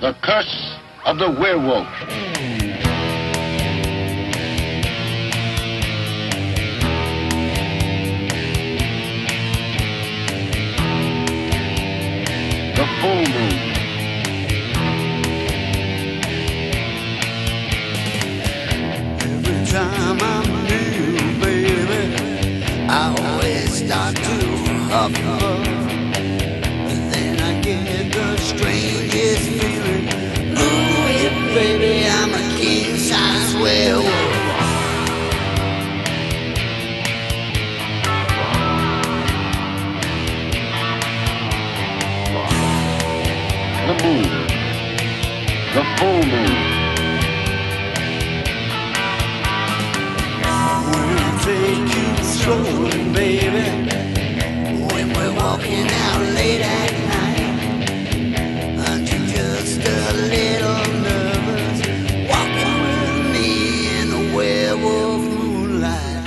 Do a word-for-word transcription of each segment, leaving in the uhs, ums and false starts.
The Curse of the Werewolf. The Full Moon. Every time I'm new, baby, I always start to huff, huff. But then I get the strangest feeling. Ooh, yeah, baby, I'm a king-size werewolf. The moon. The full moon. We'll take you strolling, baby, when we're walking out late at night. Aren't you just a little nervous, walking with me in the werewolf moonlight?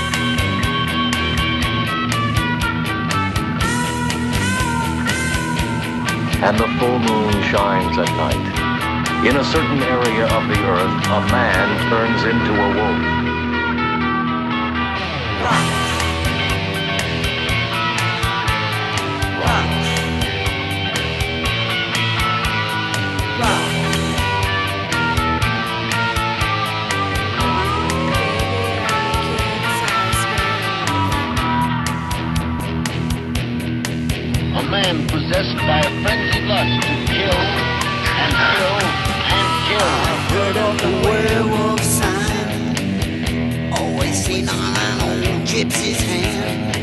And the full moon shines at night. In a certain area of the earth, a man turns into a wolf. A man possessed by a frenzied lust to kill and kill and kill. I've heard of the werewolf sign, always seen on an old gypsy's hand.